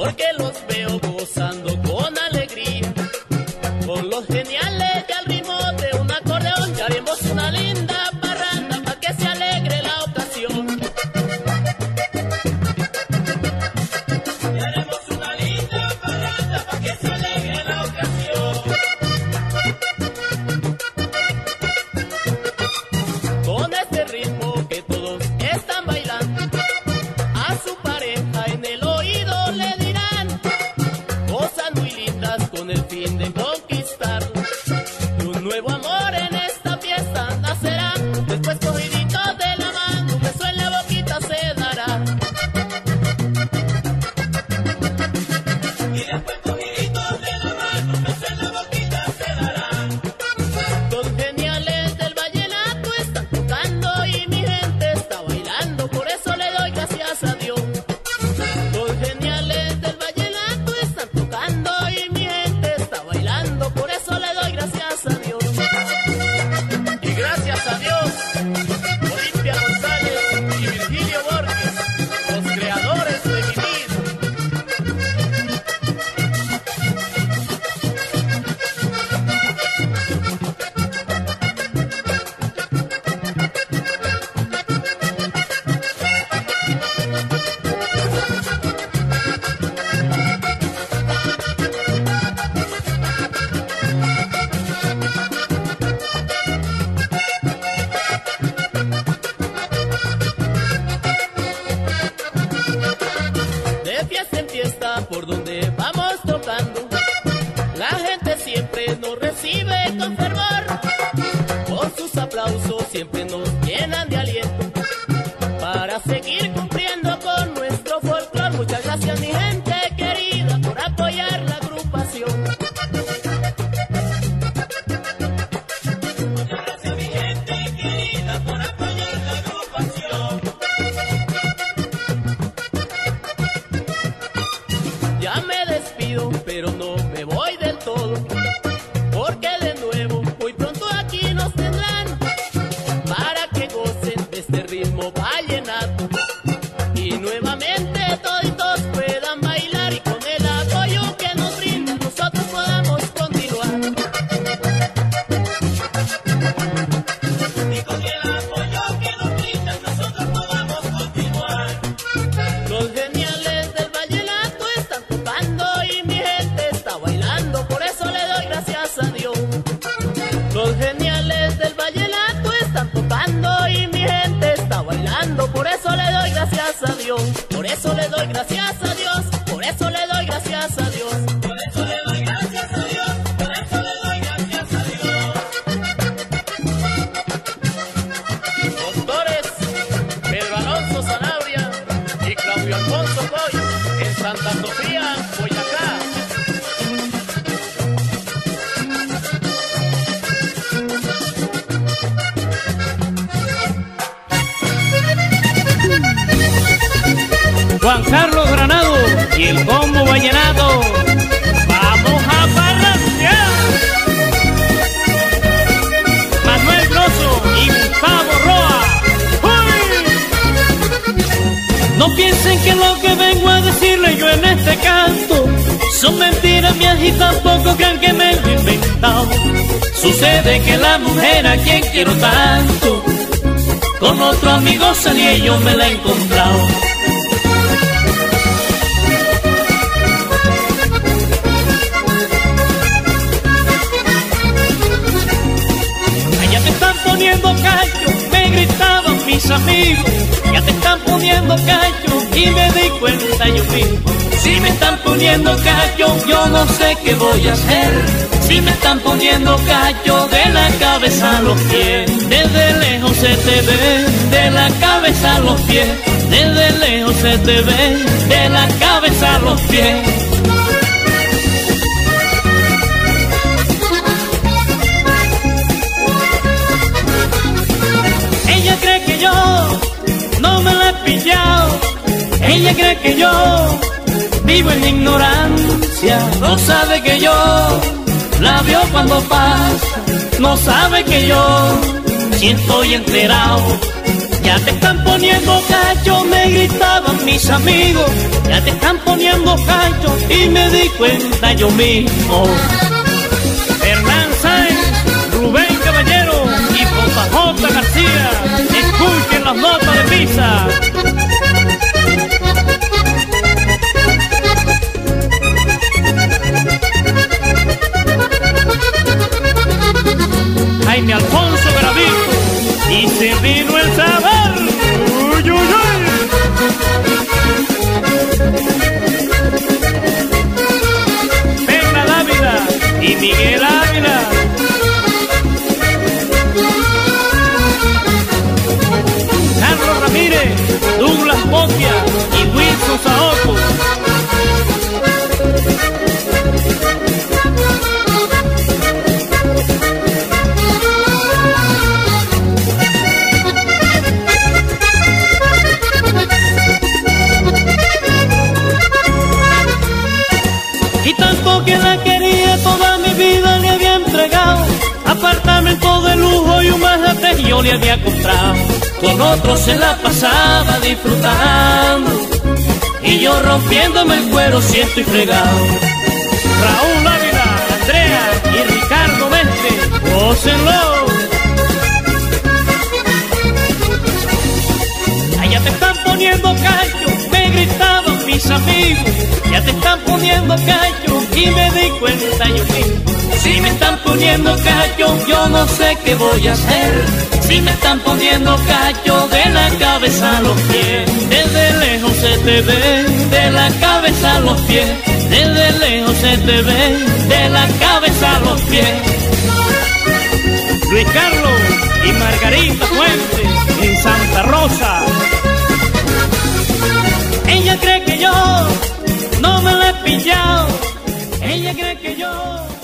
porque los veo gozando con alegría, con los geniales y al ritmo de un acordeón. Ya haremos una linda parranda pa' que se alegre la ocasión. Ya haremos una linda parranda pa' que se alegre la ocasión. Con este ritmo que todos están bailando, a su pareja en el oído le dirán cosas muy lindas con el fin de conquistarlo. Y un nuevo amor en esta fiesta nacerá. Después cogiditos de la mano, un beso en la boquita se dará. Y después cogiditos de la mano, un beso en la boquita se dará. Los geniales del vallenato están tocando y mi gente está bailando, por eso le doy gracias a Dios. Los geniales del vallenato están tocando y mi gente está bailando, por eso le doy gracias a Dios. Y gracias a Dios, Olimpia González y Virgilio Borges, los creadores de mi vida. De fiesta en fiesta por donde vamos tocando, la gente siempre nos recibe con fervor. Con sus aplausos siempre nos llenan de aliento para seguir cumpliendo con nuestro folclor. Muchas gracias mi gente querida por apoyar la agrupación. Muchas gracias mi gente querida por apoyar la agrupación. Ya me despido, pero no me voy del todo, porque de nuevo muy pronto aquí nos tendrán para que gocen de este ritmo vallenato y nuevamente toditos puedan bailar, y con el apoyo que nos brindan nosotros podamos continuar. Y con el apoyo que nos brindan nosotros podamos continuar. Los geniales del vallenato están tocando y mi gente está bailando, por eso le doy gracias a Dios. Los geniales del vallenato están tocando y mi gente está bailando, por eso le doy gracias a Dios. Por eso le doy gracias a Dios, por eso le doy gracias a Dios. Por eso le doy gracias a Dios, por eso le doy gracias a Dios. Doctores Pedro Alonso Sanabria y Claudio Alfonso Coy en Santa Sofía, Boyacá. Juan Carlos Granado y el combo vallenato. ¡Vamos a parrandear! Manuel Grosso y Gustavo Roa. ¡Uy! No piensen que lo que vengo a decirle yo en este canto son mentiras mías, y tampoco crean que me lo he inventado. Sucede que la mujer a quien quiero tanto, con otro amigo salí y yo me la he encontrado. Ya te están poniendo cacho, me gritaban mis amigos. Ya te están poniendo cacho y me di cuenta yo mismo. Si me están poniendo cacho, yo no sé qué voy a hacer. Si me están poniendo cacho de la cabeza a los pies, desde lejos se te ve, de la cabeza a los pies, desde lejos se te ve, de la cabeza a los pies. Ella cree que yo no me la he pillado, ella cree que yo vivo en ignorancia, no sabe que yo la vio cuando pasa, no sabe que yo si estoy enterado, Ya te están poniendo cacho, me gritaban mis amigos. Ya te están poniendo cacho y me di cuenta yo mismo. Hernán Sáenz, Rubén Caballero y JJ García, escuchen las notas de Pisa. Jaime Alfonso Garavito y se vino el sabor. Uy, uy, uy. Petra Dávila y Miguel Ávila. Carlos Ramírez, Douglas Botia y Wilson Saoco. Y tanto que la quería, toda mi vida le había entregado. Apartamento de lujo y un Maserati yo le había comprado. Con otros se la pasaba disfrutando y yo rompiéndome el cuero siento y fregado. Raúl Ávila, Andrea y Ricardo Mestre, gócenlo. Allá te están poniendo cacho, me gritaban mis amigos. Ya te están poniendo cacho y me di cuenta yo mismo. Si me están poniendo cacho, yo no sé qué voy a hacer. Si me están poniendo cacho de la cabeza a los pies. Desde lejos se te ve, de la cabeza a los pies. Desde lejos se te ve, de la cabeza a los pies. Luis Carlos y Margarita Fuentes en Santa Rosa. Ella cree que yo no me la he pillado. Ella cree que yo